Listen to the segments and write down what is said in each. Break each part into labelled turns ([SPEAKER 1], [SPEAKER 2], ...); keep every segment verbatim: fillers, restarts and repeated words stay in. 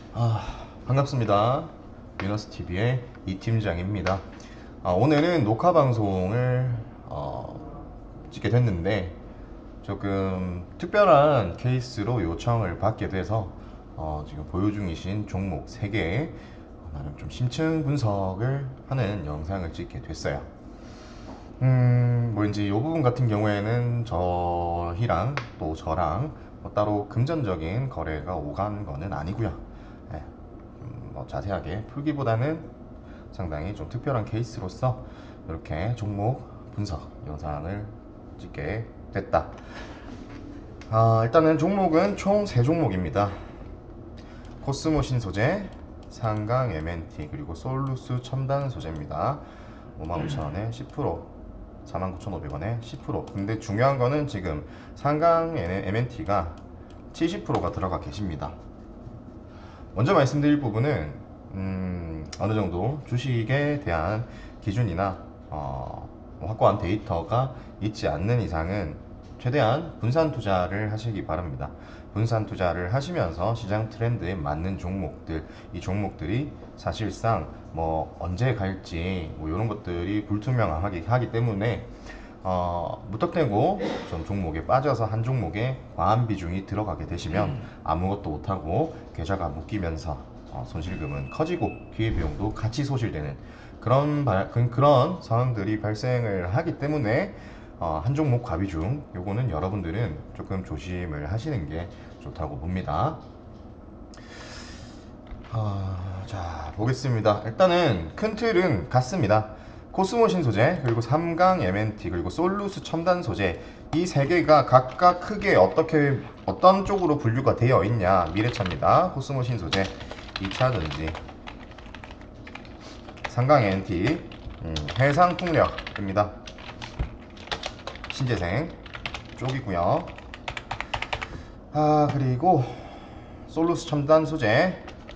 [SPEAKER 1] 아, 반갑습니다. 위너스티비의 이 팀장입니다. 아, 오늘은 녹화 방송을 어, 찍게 됐는데 조금 특별한 케이스로 요청을 받게 돼서 어, 지금 보유 중이신 종목 세 개 나름 좀 심층 분석을 하는 영상을 찍게 됐어요. 음, 뭐 이제 이 부분 같은 경우에는 저희랑 또 저랑 뭐 따로 금전적인 거래가 오간 거는 아니고요. 예, 음, 뭐 자세하게 풀기보다는 상당히 좀 특별한 케이스로서 이렇게 종목 분석 영상을 찍게 됐다. 아, 일단은 종목은 총 세 종목입니다. 코스모 신소재, 상강 엠엔티, 그리고 솔루스 첨단 소재입니다. 오만 오천 원에 십 퍼센트, 사만 구천오백 원에 십 퍼센트. 근데 중요한 거는 지금 상강 엠엔티가 칠십 퍼센트가 들어가 계십니다. 먼저 말씀드릴 부분은 음, 어느 정도 주식에 대한 기준이나 어, 뭐 확고한 데이터가 있지 않는 이상은 최대한 분산 투자를 하시기 바랍니다. 분산 투자를 하시면서 시장 트렌드에 맞는 종목들, 이 종목들이 사실상 뭐 언제 갈지 뭐 이런 것들이 불투명하기 하기 때문에 어, 무턱대고 좀 종목에 빠져서 한 종목에 과한 비중이 들어가게 되시면 아무것도 못하고 계좌가 묶이면서 어, 손실금은 커지고 기회비용도 같이 소실되는 그런 발- 그- 그런 상황들이 발생을 하기 때문에 어, 한 종목 과비중 요거는 여러분들은 조금 조심을 하시는 게 좋다고 봅니다. 아, 자 보겠습니다. 일단은 큰 틀은 같습니다. 코스모신 소재, 그리고 삼강 엠엔티, 그리고 솔루스 첨단 소재, 이 세 개가 각각 크게 어떻게 어떤 쪽으로 분류가 되어 있냐. 미래차입니다. 코스모신 소재 이 차 전지, 삼강 엠엔티 음, 해상풍력입니다. 신재생 쪽이고요. 아, 그리고 솔루스 첨단 소재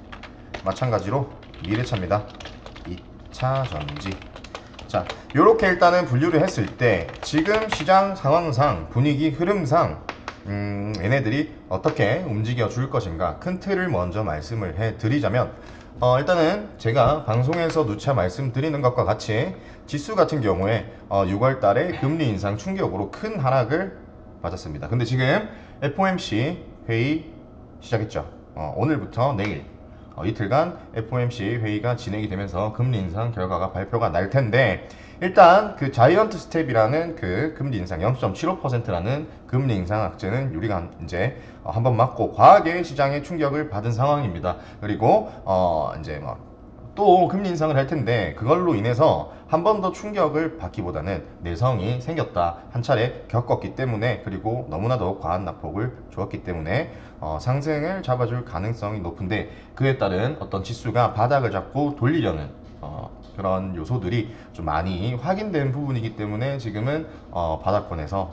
[SPEAKER 1] 마찬가지로 미래차입니다. 이 차 전지. 자, 요렇게 일단은 분류를 했을 때 지금 시장 상황상 분위기 흐름상 음, 얘네들이 어떻게 움직여 줄 것인가 큰 틀을 먼저 말씀을 해 드리자면 어, 일단은 제가 방송에서 누차 말씀드리는 것과 같이 지수 같은 경우에 어, 유월 달에 금리 인상 충격으로 큰 하락을 맞았습니다. 근데 지금 에프오엠씨 회의 시작했죠. 어, 오늘부터 내일 어, 이틀간 에프오엠씨 회의가 진행이 되면서 금리 인상 결과가 발표가 날 텐데 일단 그 자이언트 스텝이라는 그 금리 인상 영 점 칠오 퍼센트라는 금리 인상 악재는 우리가 이제 어, 한번 맞고 과하게 시장에 충격을 받은 상황입니다. 그리고 어 이제 막 또 금리 인상을 할 텐데 그걸로 인해서 한 번 더 충격을 받기보다는 내성이 생겼다 한 차례 겪었기 때문에 그리고 너무나도 과한 낙폭을 주었기 때문에 어, 상승을 잡아줄 가능성이 높은데 그에 따른 어떤 지수가 바닥을 잡고 돌리려는 어, 그런 요소들이 좀 많이 확인된 부분이기 때문에 지금은 어, 바닥권에서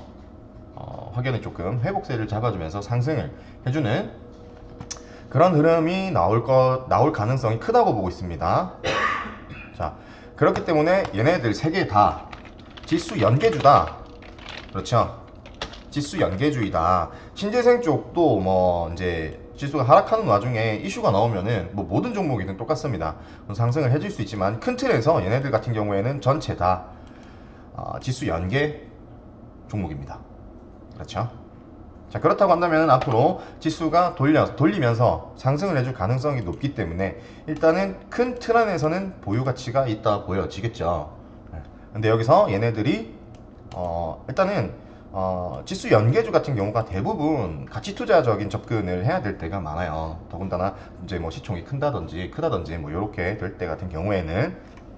[SPEAKER 1] 어, 확연히 조금 회복세를 잡아주면서 상승을 해주는 그런 흐름이 나올 거 나올 가능성이 크다고 보고 있습니다. 자, 그렇기 때문에 얘네들 세 개 다 지수 연계주다. 그렇죠? 지수 연계주의다. 신재생 쪽도 뭐 이제 지수가 하락하는 와중에 이슈가 나오면은 뭐 모든 종목이든 똑같습니다. 상승을 해줄 수 있지만 큰 틀에서 얘네들 같은 경우에는 전체 다 어, 지수 연계 종목입니다. 그렇죠? 자, 그렇다고 한다면 앞으로 지수가 돌려, 돌리면서 상승을 해줄 가능성이 높기 때문에 일단은 큰 틀 안에서는 보유 가치가 있다 보여지겠죠. 네. 근데 여기서 얘네들이 어, 일단은 어, 지수 연계주 같은 경우가 대부분 가치 투자적인 접근을 해야 될 때가 많아요. 더군다나 이제 뭐 시총이 큰다든지 크다든지 뭐 이렇게 될 때 같은 경우에는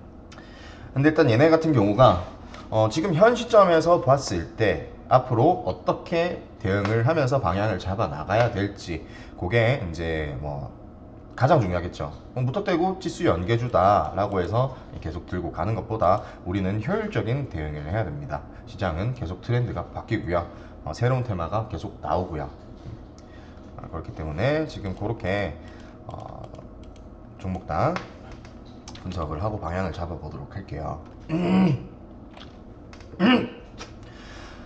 [SPEAKER 1] 근데 일단 얘네 같은 경우가 어, 지금 현 시점에서 봤을 때 앞으로 어떻게 대응을 하면서 방향을 잡아 나가야 될지 그게 이제 뭐 가장 중요하겠죠. 무턱대고 지수 연계주다라고 해서 계속 들고 가는 것보다 우리는 효율적인 대응을 해야 됩니다. 시장은 계속 트렌드가 바뀌고요. 어, 새로운 테마가 계속 나오고요. 아, 그렇기 때문에 지금 그렇게 어, 종목당 분석을 하고 방향을 잡아보도록 할게요.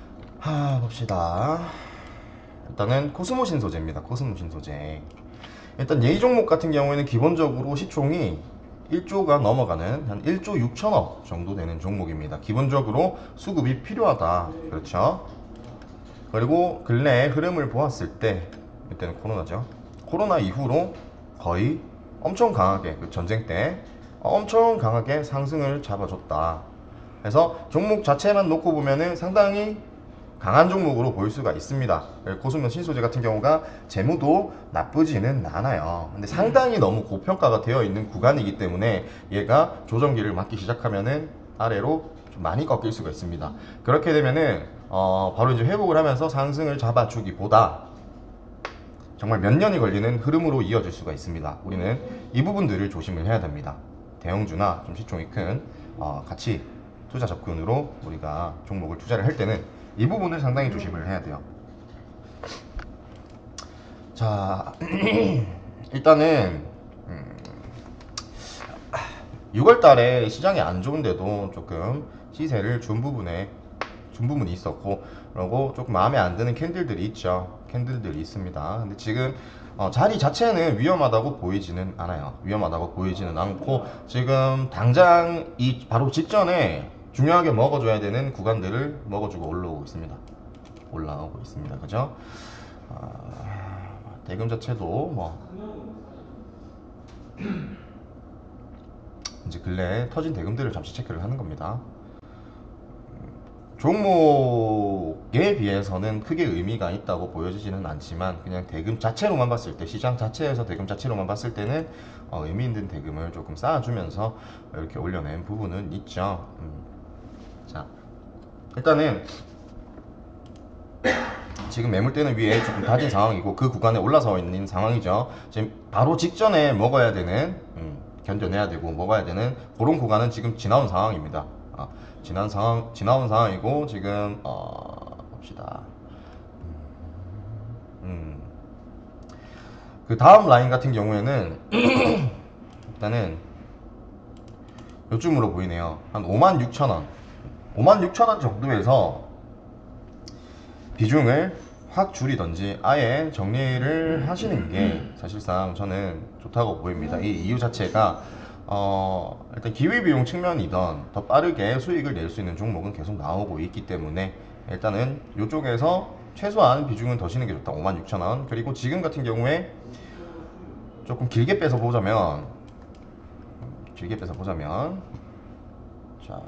[SPEAKER 1] 하, 봅시다. 일단은 코스모신 소재입니다. 코스모신 소재. 일단 예의 종목 같은 경우에는 기본적으로 시총이 일조가 넘어가는 한 일조 육천억 정도 되는 종목입니다. 기본적으로 수급이 필요하다. 그렇죠. 그리고 근래의 흐름을 보았을 때, 이때는 코로나죠. 코로나 이후로 거의 엄청 강하게, 그 전쟁 때 엄청 강하게 상승을 잡아줬다. 그래서 종목 자체만 놓고 보면은 상당히 강한 종목으로 보일 수가 있습니다. 고수명 신소재 같은 경우가 재무도 나쁘지는 않아요. 근데 상당히 너무 고평가가 되어 있는 구간이기 때문에 얘가 조정기를 맞기 시작하면은 아래로 좀 많이 꺾일 수가 있습니다. 그렇게 되면은 어 바로 이제 회복을 하면서 상승을 잡아주기보다 정말 몇 년이 걸리는 흐름으로 이어질 수가 있습니다. 우리는 이 부분들을 조심을 해야 됩니다. 대형주나 좀 시총이 큰 어, 가치 투자 접근으로 우리가 종목을 투자를 할 때는 이 부분을 상당히 조심을 해야 돼요. 자, 일단은 음, 유월 달에 시장이 안 좋은데도 조금 시세를 준 부분에 준 부분이 있었고, 그리고 조금 마음에 안 드는 캔들들이 있죠. 캔들들이 있습니다. 근데 지금 어, 자리 자체는 위험하다고 보이지는 않아요. 위험하다고 보이지는 않고, 지금 당장 이 바로 직전에 중요하게 먹어줘야 되는 구간들을 먹어주고 올라오고 있습니다. 올라오고 있습니다. 그죠? 아, 대금 자체도 뭐 이제 근래에 터진 대금들을 잠시 체크를 하는 겁니다. 종목에 비해서는 크게 의미가 있다고 보여지지는 않지만, 그냥 대금 자체로만 봤을 때, 시장 자체에서 대금 자체로만 봤을 때는 어, 의미 있는 대금을 조금 쌓아주면서 이렇게 올려낸 부분은 있죠. 음. 자, 일단은 지금 매물대는 위에 조금 다진 상황이고 그 구간에 올라서 있는 상황이죠. 지금 바로 직전에 먹어야 되는, 음, 견뎌내야 되고 먹어야 되는 그런 구간은 지금 지나온 상황입니다. 어, 지난 상황, 지나온 상황이고 지금 어, 봅시다. 음, 그 다음 라인 같은 경우에는 일단은 요쯤으로 보이네요. 한 오만 육천 원, 오만 육천 원 정도에서 비중을 확 줄이던지 아예 정리를 하시는 게 사실상 저는 좋다고 보입니다. 이 이유 자체가 어 일단 기회비용 측면이던 더 빠르게 수익을 낼 수 있는 종목은 계속 나오고 있기 때문에 일단은 이쪽에서 최소한 비중은 더 쉬는 게 좋다. 오만 육천 원. 그리고 지금 같은 경우에 조금 길게 빼서 보자면 길게 빼서 보자면 자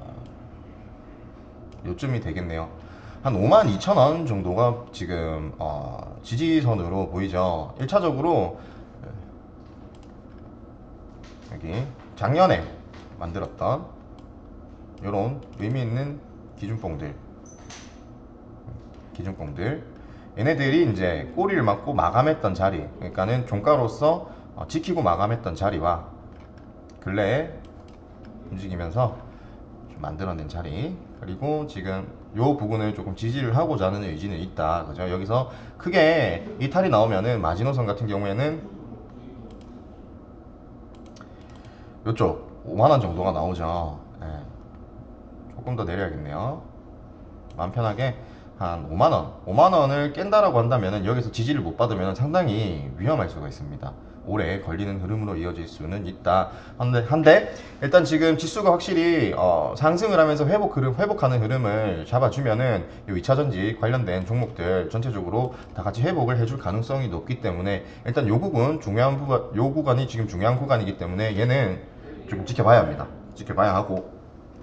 [SPEAKER 1] 요쯤이 되겠네요. 한 오만 이천 원 정도가 지금 어, 지지선으로 보이죠. 일 차적으로 여기 작년에 만들었던 이런 의미 있는 기준봉들 기준봉들 얘네들이 이제 꼬리를 맞고 마감했던 자리, 그러니까는 종가로서 어, 지키고 마감했던 자리와 근래에 움직이면서 좀 만들어낸 자리, 그리고 지금 요 부분을 조금 지지를 하고자 하는 의지는 있다. 그죠? 여기서 크게 이탈이 나오면은 마지노선 같은 경우에는 요쪽 오만 원 정도가 나오죠. 예, 조금 더 내려야겠네요. 마음 편하게 한 오만 원, 오만 원을 깬다라고 한다면은 여기서 지지를 못 받으면 상당히 위험할 수가 있습니다. 오래 걸리는 흐름으로 이어질 수는 있다. 한데, 한데 일단 지금 지수가 확실히 어, 상승을 하면서 회복 흐름, 회복하는 흐름을 잡아주면은 이 이 차 전지 관련된 종목들 전체적으로 다 같이 회복을 해줄 가능성이 높기 때문에 일단 요 구간 중요한 구간, 요 구간이 지금 중요한 구간이기 때문에 얘는 조금 지켜봐야 합니다. 지켜봐야 하고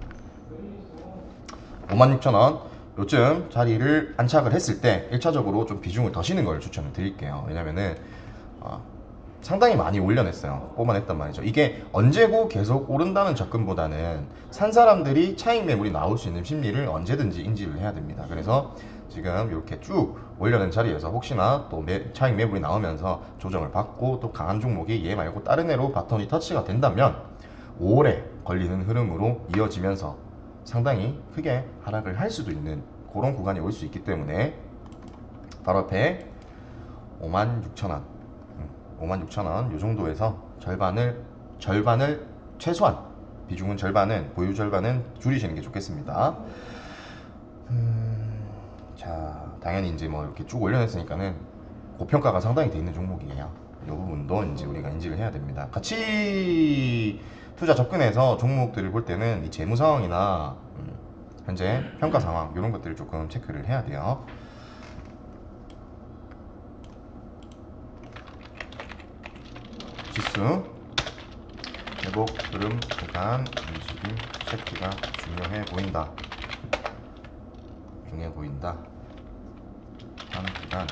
[SPEAKER 1] 오만 육천 원 요쯤 자리를 안착을 했을 때 일 차적으로 좀 비중을 더 쉬는 걸 추천을 드릴게요. 왜냐면은 어, 상당히 많이 올려냈어요. 뽑아냈단 말이죠. 이게 언제고 계속 오른다는 접근보다는 산 사람들이 차익 매물이 나올 수 있는 심리를 언제든지 인지를 해야 됩니다. 그래서 지금 이렇게 쭉 올려낸 자리에서 혹시나 또 매, 차익 매물이 나오면서 조정을 받고 또 강한 종목이 얘 말고 다른 애로 바톤이 터치가 된다면 오래 걸리는 흐름으로 이어지면서 상당히 크게 하락을 할 수도 있는 그런 구간이 올 수 있기 때문에 바로 앞에 오만 육천 원, 오만 육천 원 요 정도에서 절반을 절반을 최소한 비중은 절반은 보유 절반은 줄이시는 게 좋겠습니다. 음, 자 당연히 이제 뭐 이렇게 쭉 올려냈으니까는 고평가가 상당히 돼 있는 종목이에요. 이 부분도 이제 우리가 인지를 해야 됩니다. 가치 투자 접근해서 종목들을 볼 때는 이 재무 상황이나 음, 현재 평가 상황 이런 것들을 조금 체크를 해야 돼요. 지수 회복 흐름 구간 움직임 체크가 중요해 보인다. 중요해 보인다. 하는 구간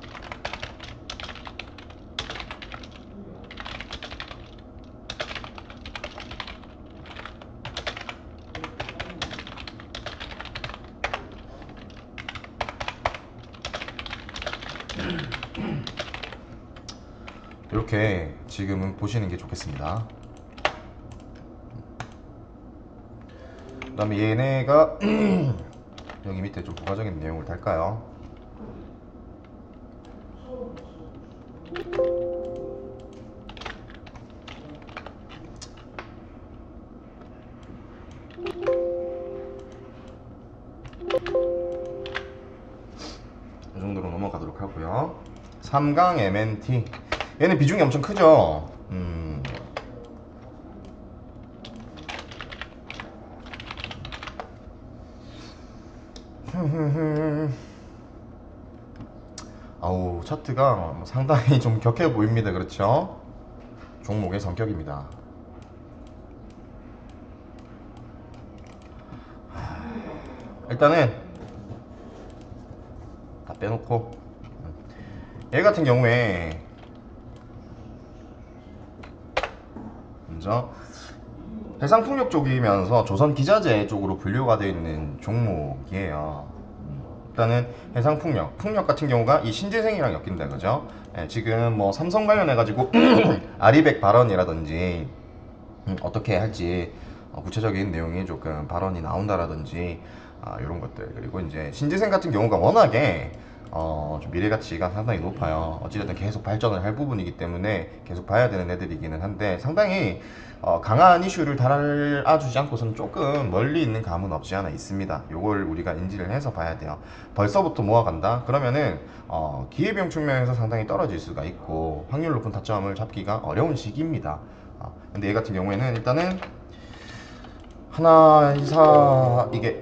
[SPEAKER 1] 이렇게 지금은 보시는 게 좋겠습니다. 그 다음에 얘네가 여기 밑에 좀 부가적인 내용을 달까요? 이 정도로 넘어가도록 하고요. 삼강 엠엔티 얘는 비중이 엄청 크죠. 음. 아우 차트가 상당히 좀 격해 보입니다. 그렇죠? 종목의 성격입니다. 일단은 다 빼놓고 얘 같은 경우에 먼저 해상풍력 쪽이면서 조선기자재 쪽으로 분류가 되어 있는 종목이에요. 일단은 해상풍력, 풍력 같은 경우가 이 신재생이랑 엮인다 그죠? 예, 지금 뭐 삼성 관련해가지고 아리백 발언이라든지 음, 어떻게 할지 어, 구체적인 내용이 조금 발언이 나온다라든지 아, 이런 것들. 그리고 이제 신재생 같은 경우가 워낙에 어, 좀 미래 가치가 상당히 높아요. 어찌됐든 계속 발전을 할 부분이기 때문에 계속 봐야 되는 애들이기는 한데 상당히 어, 강한 이슈를 달아주지 않고서는 조금 멀리 있는 감은 없지 않아 있습니다. 요걸 우리가 인지를 해서 봐야 돼요. 벌써부터 모아간다? 그러면은 어, 기회비용 측면에서 상당히 떨어질 수가 있고 확률 높은 타점을 잡기가 어려운 시기입니다. 어, 근데 얘 같은 경우에는 일단은 하나, 이사 이게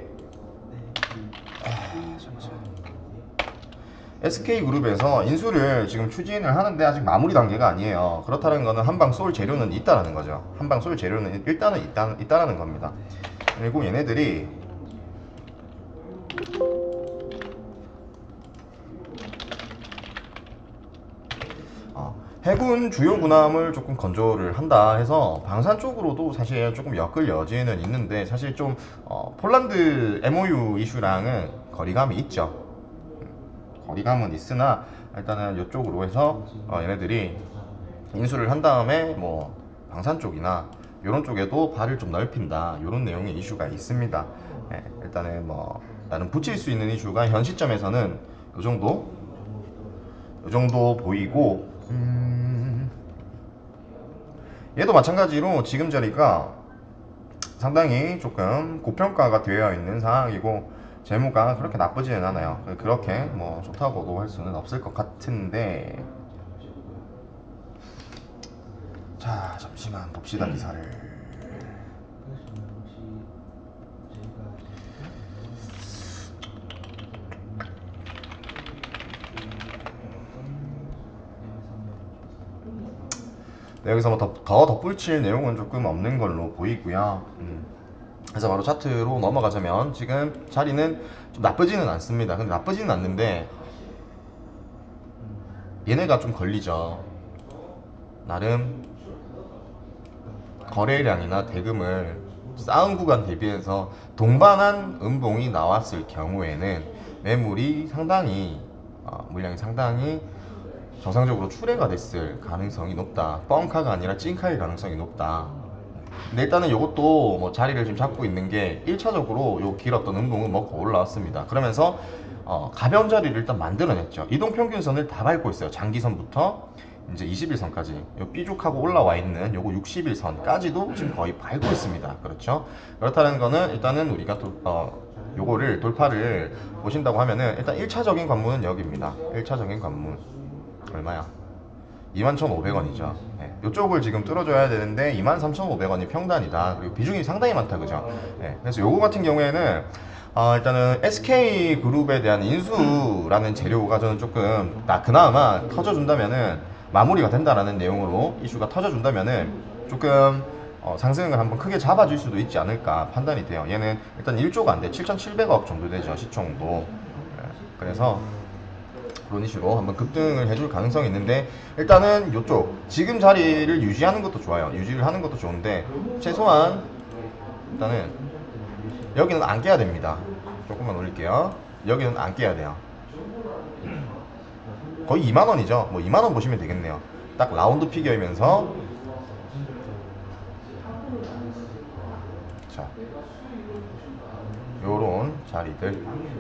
[SPEAKER 1] 에스케이그룹에서 인수를 지금 추진을 하는데 아직 마무리 단계가 아니에요. 그렇다는 거는 한방 쏠 재료는 있다라는 거죠. 한방 쏠 재료는 일단은 있다, 있다라는 겁니다. 그리고 얘네들이 어, 해군 주요 군함을 조금 건조를 한다 해서 방산 쪽으로도 사실 조금 엮을 여지는 있는데 사실 좀 어, 폴란드 엠오유 이슈랑은 거리감이 있죠. 거리감은 있으나 일단은 이쪽으로 해서 어, 얘네들이 인수를 한 다음에 뭐 방산 쪽이나 이런 쪽에도 발을 좀 넓힌다 이런 내용의 이슈가 있습니다. 예, 일단은 뭐 나는 붙일 수 있는 이슈가 현 시점에서는 이 정도 이 정도 보이고 음, 얘도 마찬가지로 지금 자리가 상당히 조금 고평가가 되어 있는 상황이고 재무가 그렇게 나쁘지는 않아요. 그렇게 뭐 좋다고도 할 수는 없을 것 같은데 자 잠시만 봅시다 기사를. 네, 여기서 뭐 더, 더 덧붙일 내용은 조금 없는 걸로 보이고요. 음. 그래서 바로 차트로 넘어가자면 지금 자리는 좀 나쁘지는 않습니다. 근데 나쁘지는 않는데 얘네가 좀 걸리죠. 나름 거래량이나 대금을 쌓은 구간 대비해서 동반한 음봉이 나왔을 경우에는 매물이 상당히 어, 물량이 상당히 정상적으로 출회가 됐을 가능성이 높다. 뻥카가 아니라 찐카일 가능성이 높다. 근데 일단은 이것도 뭐 자리를 지금 잡고 있는 게 일 차적으로 요 길었던 음봉은 먹고 올라왔습니다. 그러면서 어, 가벼운 자리를 일단 만들어냈죠. 이동평균선을 다 밟고 있어요. 장기선부터 이제 이십 일선까지 요 삐죽하고 올라와 있는 요거 육십 일선까지도 지금 거의 밟고 있습니다. 그렇죠? 그렇다는 거는 일단은 우리가 또, 어, 요거를 돌파를 보신다고 하면은 일단 일 차적인 관문은 여기입니다. 일 차적인 관문 얼마야? 이만 천오백 원이죠. 네, 이쪽을 지금 뚫어줘야 되는데 이만 삼천오백 원이 평단이다. 그리고 비중이 상당히 많다, 그죠? 네, 그래서 요거 같은 경우에는 어, 일단은 에스케이그룹에 대한 인수라는 재료가 저는 조금 나 그나마 터져준다면은 마무리가 된다라는 내용으로 이슈가 터져준다면은 조금 어, 상승을 한번 크게 잡아줄 수도 있지 않을까 판단이 돼요. 얘는 일단 일 조가 안 돼. 칠천칠백억 정도 되죠, 시총도. 네, 그래서 그런 이슈로 한번 급등을 해줄 가능성이 있는데, 일단은 이쪽 지금 자리를 유지하는 것도 좋아요. 유지를 하는 것도 좋은데 최소한 일단은 여기는 안 깨야 됩니다. 조금만 올릴게요. 여기는 안 깨야 돼요. 거의 이만 원이죠. 뭐 이만 원 보시면 되겠네요. 딱 라운드 피겨이면서, 자, 요런 자리들,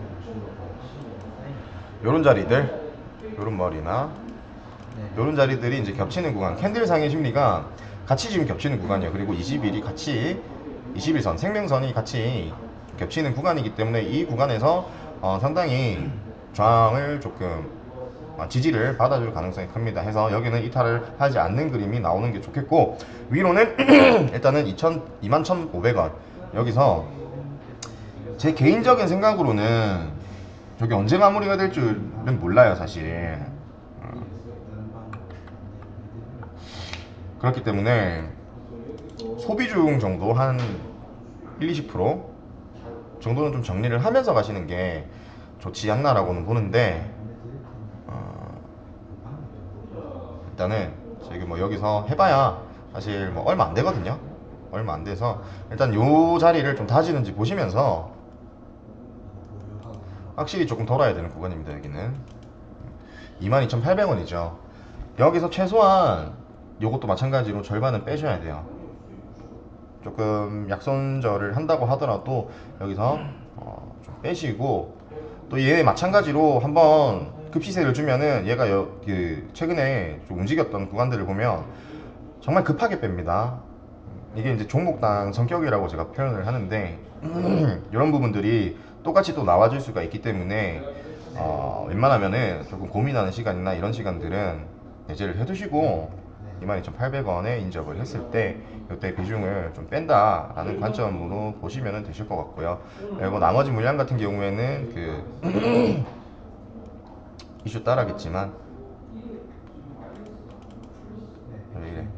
[SPEAKER 1] 요런 자리들, 요런 머리나 요런 자리들이 이제 겹치는 구간, 캔들상의 심리가 같이 지금 겹치는 구간이에요. 그리고 이십 일이 같이, 이십 일선 생명선이 같이 겹치는 구간이기 때문에 이 구간에서 어, 상당히 저항을 조금 어, 지지를 받아줄 가능성이 큽니다. 해서 여기는 이탈을 하지 않는 그림이 나오는 게 좋겠고, 위로는 일단은 이만 천오백 원, 여기서 제 개인적인 생각으로는 저게 언제 마무리가 될 줄은 몰라요, 사실. 어. 그렇기 때문에 소비중 정도 한 일, 이십 퍼센트 정도는 좀 정리를 하면서 가시는 게 좋지 않나라고는 보는데, 어, 일단은 지금 뭐 여기서 해봐야 사실 뭐 얼마 안 되거든요. 얼마 안 돼서 일단 요 자리를 좀 다지는지 보시면서, 확실히 조금 돌아야 되는 구간입니다. 여기는 이만 이천팔백 원이죠 여기서 최소한 요것도 마찬가지로 절반은 빼셔야 돼요. 조금 약손절을 한다고 하더라도 여기서 어, 좀 빼시고, 또 얘 마찬가지로 한번 급시세를 주면은 얘가 여, 그 최근에 좀 움직였던 구간들을 보면 정말 급하게 뺍니다. 이게 이제 종목당 성격이라고 제가 표현을 하는데, 이런 부분들이 똑같이 또 나와줄 수가 있기 때문에 어, 웬만하면은 조금 고민하는 시간이나 이런 시간들은 예제를 해두시고 이만 이천팔백 원에 인접을 했을 때 이때 비중을 좀 뺀다 라는 관점으로 보시면 되실 것 같고요. 그리고 나머지 물량 같은 경우에는 그 이슈 따라겠지만, 왜 이래,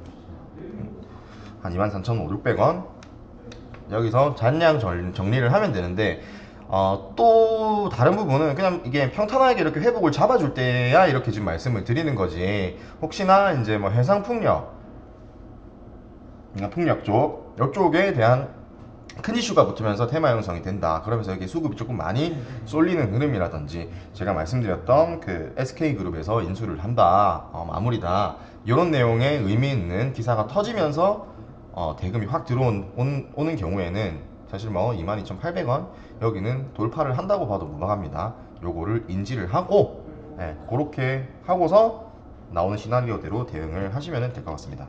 [SPEAKER 1] 한 이만 삼천오백 원 여기서 잔량 정리를 하면 되는데, 어, 또 다른 부분은 그냥 이게 평탄하게 이렇게 회복을 잡아줄 때야 이렇게 지금 말씀을 드리는 거지, 혹시나 이제 뭐 해상풍력, 풍력 쪽, 이쪽에 대한 큰 이슈가 붙으면서 테마 형성이 된다. 그러면서 여기 수급이 조금 많이 쏠리는 흐름이라든지, 제가 말씀드렸던 그 에스케이그룹에서 인수를 한다, 어, 마무리다, 이런 내용의 의미 있는 기사가 터지면서 어, 대금이 확 들어오는 오는 경우에는 사실 뭐 이만 이천팔백 원 여기는 돌파를 한다고 봐도 무방합니다. 요거를 인지를 하고, 예, 그렇게 하고서 나오는 시나리오대로 대응을 하시면 될 것 같습니다.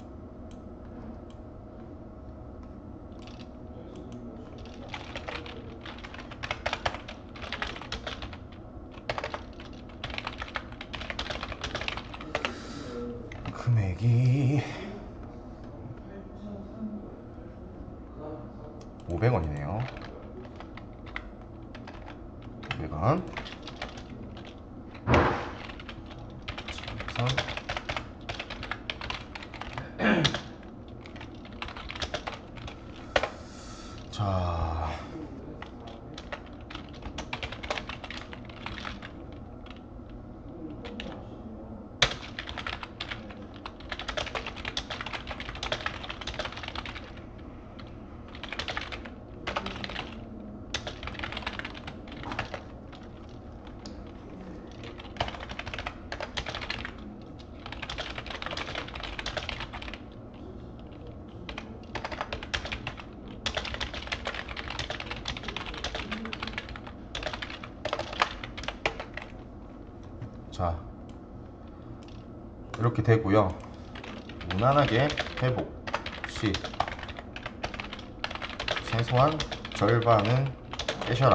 [SPEAKER 1] 금액이 오백 원이네요. 오백 원. 자, 자, 이렇게 되고요. 무난하게 회복 시 최소한 절반은 빼셔라,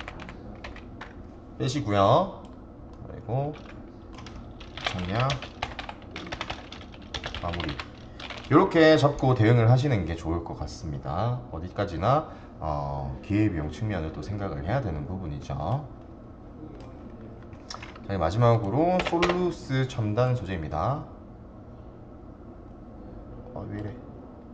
[SPEAKER 1] 빼시고요. 그리고 전량 마무리. 이렇게 잡고 대응을 하시는 게 좋을 것 같습니다. 어디까지나 어, 기회비용 측면을 또 생각을 해야 되는 부분이죠. 자, 마지막으로 솔루스 첨단 소재입니다. 어, 왜 이래?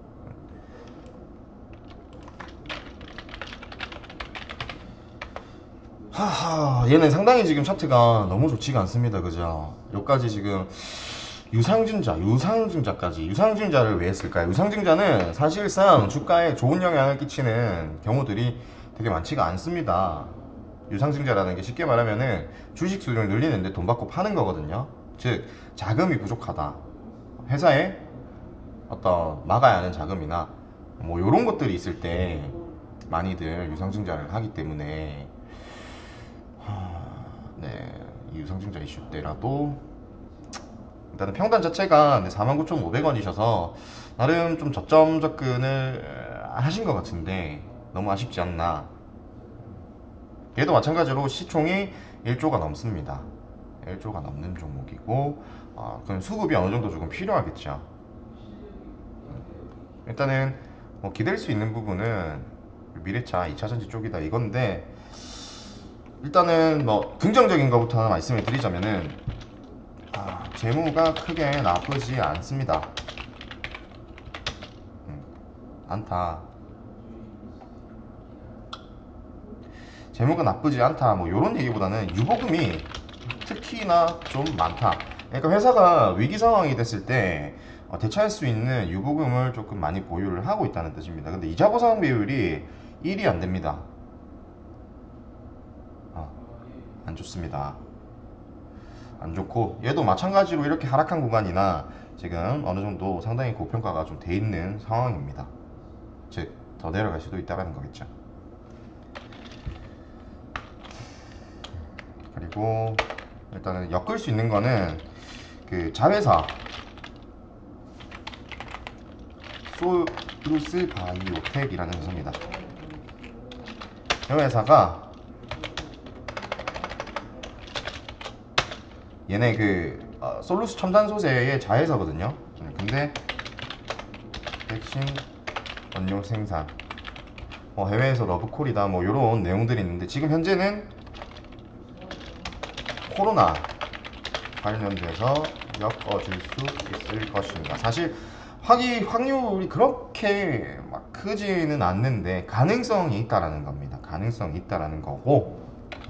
[SPEAKER 1] 하하, 얘는 상당히 지금 차트가 너무 좋지가 않습니다. 그죠? 여기까지 지금 유상증자, 유상증자까지. 유상증자를 왜 했을까요? 유상증자는 사실상 주가에 좋은 영향을 끼치는 경우들이 되게 많지가 않습니다. 유상증자라는 게 쉽게 말하면은 주식 수익을 늘리는데 돈 받고 파는 거거든요. 즉, 자금이 부족하다. 회사에 어떤 막아야 하는 자금이나 뭐 이런 것들이 있을 때 많이들 유상증자를 하기 때문에 네, 이 유상증자 이슈 때라도 일단은 평단 자체가 사만 구천오백 원이셔서 나름 좀 저점 접근을 하신 것 같은데 너무 아쉽지 않나. 얘도 마찬가지로 시총이 일조가 넘습니다. 일조가 넘는 종목이고 어, 그럼 수급이 어느 정도 조금 필요하겠죠. 일단은 뭐 기댈 수 있는 부분은 미래차 이차전지 쪽이다 이건데, 일단은 뭐 긍정적인 것부터 하나 말씀을 드리자면은 아, 재무가 크게 나쁘지 않습니다. 음, 않다. 재무가 나쁘지 않다 뭐 요런 얘기보다는 유보금이 특히나 좀 많다. 그러니까 회사가 위기 상황이 됐을 때 어, 대처할 수 있는 유보금을 조금 많이 보유를 하고 있다는 뜻입니다. 근데 이자 보상 비율이 일이 안 됩니다. 어, 안 좋습니다. 안 좋고 얘도 마찬가지로 이렇게 하락한 구간이나 지금 어느 정도 상당히 고평가가 좀 돼 있는 상황입니다. 즉 더 내려갈 수도 있다는 거겠죠. 그리고 일단은 엮을 수 있는 거는 그 자회사 솔루스 바이오텍이라는 회사입니다. 이 회사가 얘네 그 어, 솔루스 첨단 소재의 자회사거든요. 근데 백신 원료 생산, 뭐 해외에서 러브콜이다 뭐 이런 내용들이 있는데 지금 현재는 코로나 관련돼서 엮어줄 수 있을 것입니다. 사실 확이, 확률이 그렇게 막 크지는 않는데 가능성이 있다라는 겁니다. 가능성이 있다라는 거고,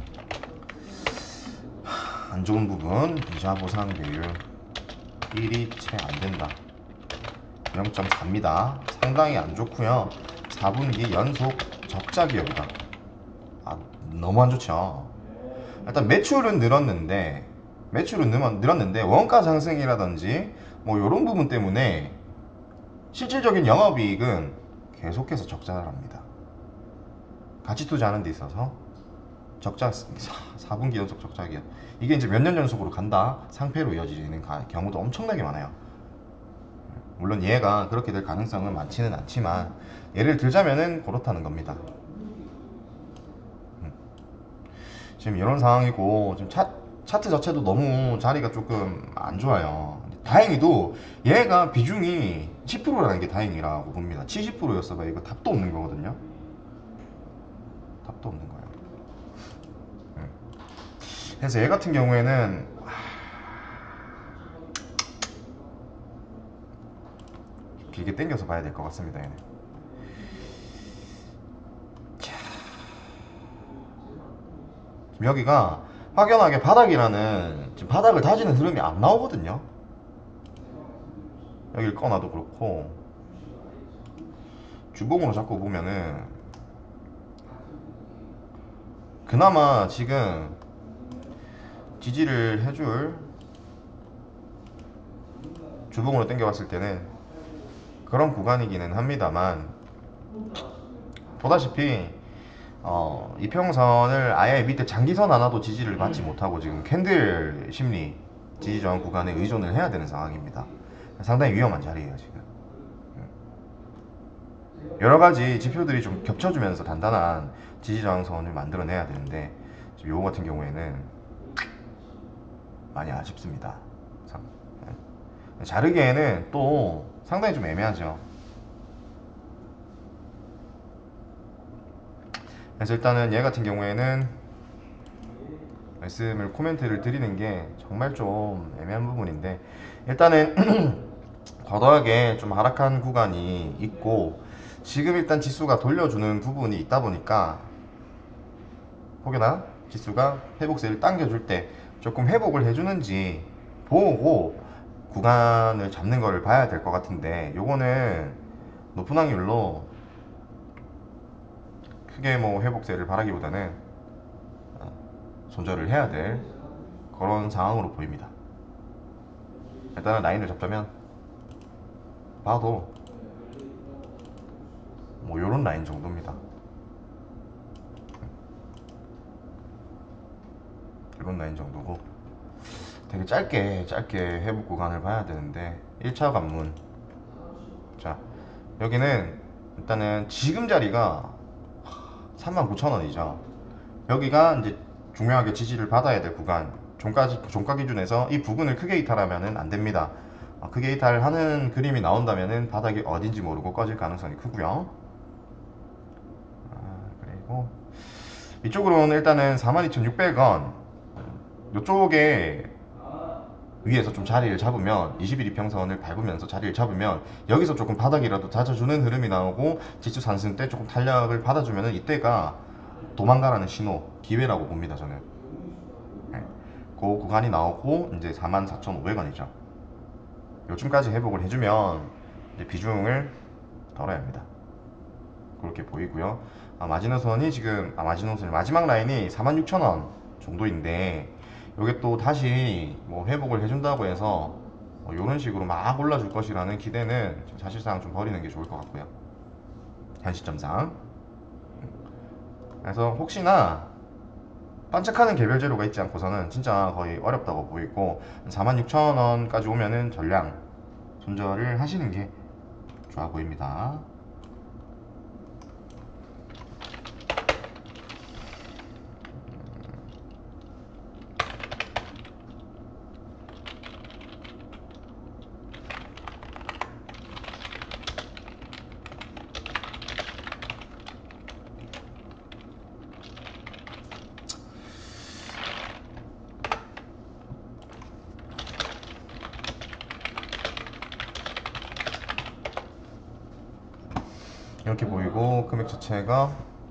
[SPEAKER 1] 안 좋은 부분 이자 보상 비율 일이 채 안 된다. 영 점 사입니다. 상당히 안 좋고요. 사 분기 연속 적자 기업이다. 아, 너무 안 좋죠. 일단 매출은 늘었는데 매출은 늘었는데 원가 상승이라든지 뭐 이런 부분 때문에 실질적인 영업이익은 계속해서 적자를 합니다. 가치 투자하는 데 있어서 적자, 사 분기 연속 적자 기업, 이게 이제 몇 년 연속으로 간다 상패로 이어지는 경우도 엄청나게 많아요. 물론 얘가 그렇게 될 가능성은 많지는 않지만 예를 들자면은 그렇다는 겁니다. 지금 이런 상황이고 지금 차, 차트 자체도 너무 자리가 조금 안 좋아요. 다행히도 얘가 비중이 십 퍼센트라는 게 다행이라고 봅니다. 칠십 퍼센트였어봐 이거 답도 없는 거거든요. 답도 없는 거예요. 그래서 얘 같은 경우에는 길게 당겨서 봐야 될 것 같습니다. 얘는. 여기가 확연하게 바닥이라는, 지금 바닥을 다지는 흐름이 안 나오거든요. 여기를 꺼놔도 그렇고 주봉으로 자꾸 보면은 그나마 지금 지지를 해줄, 주봉으로 당겨봤을 때는 그런 구간이기는 합니다만, 보다시피 어, 이평선을 아예 밑에 장기선 하나도 지지를 받지 못하고 지금 캔들 심리 지지저항 구간에 의존을 해야 되는 상황입니다. 상당히 위험한 자리예요 지금. 여러가지 지표들이 좀 겹쳐주면서 단단한 지지저항선을 만들어내야 되는데 지금 요거 같은 경우에는 많이 아쉽습니다. 참. 자르기에는 또 상당히 좀 애매하죠. 그래서 일단은 얘 같은 경우에는 말씀을 코멘트를 드리는 게 정말 좀 애매한 부분인데, 일단은 과도하게 좀 하락한 구간이 있고 지금 일단 지수가 돌려주는 부분이 있다 보니까 혹여나 지수가 회복세를 당겨줄 때 조금 회복을 해주는지 보고 구간을 잡는 거를 봐야 될 것 같은데, 요거는 높은 확률로 크게 뭐 회복세를 바라기보다는 손절을 해야 될 그런 상황으로 보입니다. 일단은 라인을 잡자면 봐도 뭐 요런 라인 정도입니다. 이런 라인 정도고 되게 짧게 짧게 회복 구간을 봐야 되는데, 일 차 관문, 자 여기는 일단은 지금 자리가 삼만 구천 원이죠 여기가 이제 중요하게 지지를 받아야 될 구간, 종가, 종가 기준에서 이 부분을 크게 이탈하면 안 됩니다. 어, 크게 이탈하는 그림이 나온다면 바닥이 어딘지 모르고 꺼질 가능성이 크고요. 아, 그리고 이쪽으로는 일단은 사만 이천육백 원 이쪽에 위에서 좀 자리를 잡으면, 이십 일 이평선을 밟으면서 자리를 잡으면 여기서 조금 바닥이라도 다져주는 흐름이 나오고 지수 상승 때 조금 탄력을 받아주면 이때가 도망가라는 신호, 기회라고 봅니다 저는. 네. 그 구간이 나오고 이제 사만 사천오백 원이죠 요즘까지 회복을 해주면 이제 비중을 덜어야 합니다. 그렇게 보이고요. 아, 마지노선이 지금 아, 마지노선 마지막 라인이 사만 육천 원 정도인데, 이게 또 다시 뭐 회복을 해준다고 해서 뭐 이런 식으로 막 올라줄 것이라는 기대는 사실상 좀 버리는 게 좋을 것 같고요, 현 시점상. 그래서 혹시나 반짝하는 개별 재료가 있지 않고서는 진짜 거의 어렵다고 보이고, 사만 육천 원까지 오면은 전량 손절을 하시는 게 좋아 보입니다. 이렇게 보이고 금액 자체가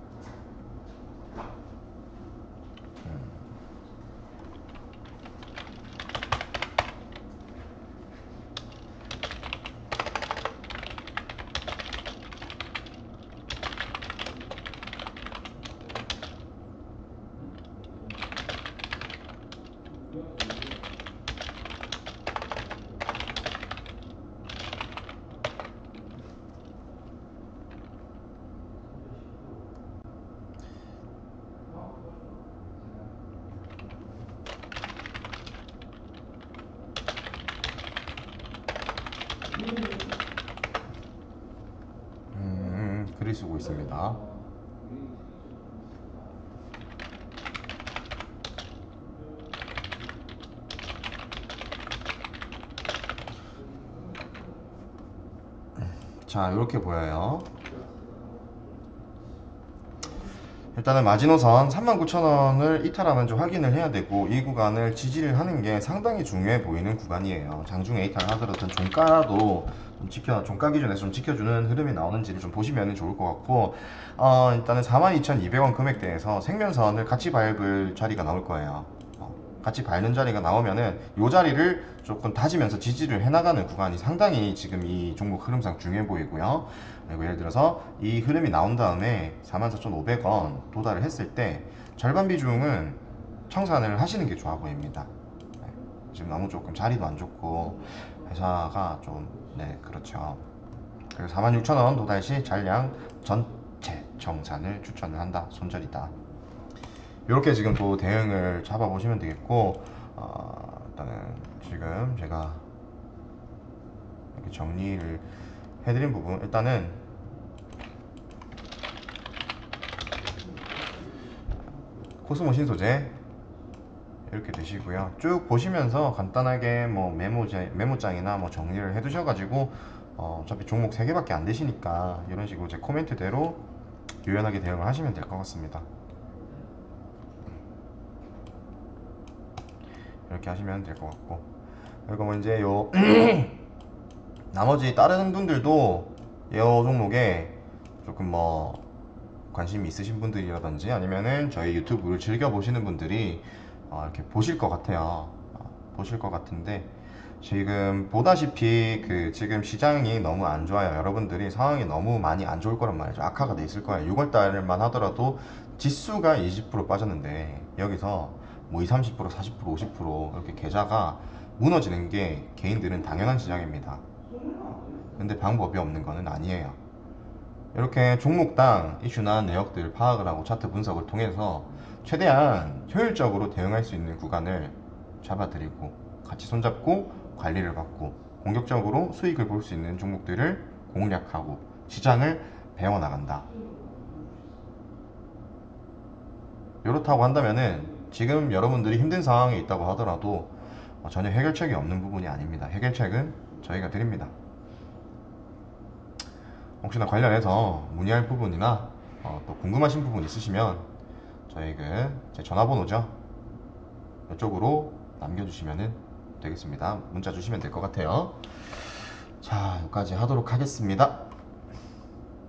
[SPEAKER 1] 음, 글을 쓰고 있습니다. 자 이렇게 보여요. 일단은 마지노선 삼만 구천 원을 이탈하는지 확인을 해야 되고, 이 구간을 지지를 하는 게 상당히 중요해 보이는 구간이에요. 장중에 이탈을 하더라도 종가라도 좀 지켜, 종가 기준에서 좀 지켜주는 흐름이 나오는지를 좀 보시면 좋을 것 같고, 어, 일단은 사만 이천이백 원 금액대에서 생명선을 같이 밟을 자리가 나올 거예요. 어, 같이 밟는 자리가 나오면은 이 자리를 조금 다지면서 지지를 해나가는 구간이 상당히 지금 이 종목 흐름상 중요해 보이고요. 그리고 예를 들어서 이 흐름이 나온 다음에 사만 사천오백 원 도달을 했을 때 절반 비중은 청산을 하시는 게 좋아 보입니다. 네, 지금 너무 조금 자리도 안 좋고 회사가 좀, 네 그렇죠. 그리고 사만 육천 원 도달 시 잔량 전체 청산을 추천을 한다, 손절이다. 이렇게 지금 또 대응을 잡아보시면 되겠고, 어, 일단은 지금 제가 이렇게 정리를 해드린 부분, 일단은 코스모 신소재 이렇게 되시고요. 쭉 보시면서 간단하게 뭐 메모장, 메모장이나 뭐 정리를 해 두셔가지고 어, 어차피 종목 세 개밖에 안 되시니까 이런 식으로 제 코멘트대로 유연하게 대응을 하시면 될 것 같습니다. 이렇게 하시면 될 것 같고, 그리고 뭐 이제 요 나머지 다른 분들도 이 종목에 조금 뭐 관심이 있으신 분들이라든지 아니면은 저희 유튜브를 즐겨 보시는 분들이 어, 이렇게 보실 것 같아요. 어, 보실 것 같은데, 지금 보다시피 그 지금 시장이 너무 안 좋아요. 여러분들이 상황이 너무 많이 안 좋을 거란 말이죠. 악화가 돼 있을 거예요. 유월 달만 하더라도 지수가 이십 퍼센트 빠졌는데 여기서 뭐 이십, 삼십 퍼센트, 사십 퍼센트, 오십 퍼센트 이렇게 계좌가 무너지는 게 개인들은 당연한 시장입니다. 근데 방법이 없는 거는 아니에요. 이렇게 종목당 이슈나 내역들 파악을 하고 차트 분석을 통해서 최대한 효율적으로 대응할 수 있는 구간을 잡아드리고 같이 손잡고 관리를 받고 공격적으로 수익을 볼 수 있는 종목들을 공략하고 시장을 배워나간다. 이렇다고 한다면은 지금 여러분들이 힘든 상황에 있다고 하더라도 전혀 해결책이 없는 부분이 아닙니다. 해결책은 저희가 드립니다. 혹시나 관련해서 문의할 부분이나 어, 또 궁금하신 부분 있으시면 저희 그제 전화번호죠, 이쪽으로 남겨주시면 되겠습니다. 문자 주시면 될 것 같아요. 자, 여기까지 하도록 하겠습니다.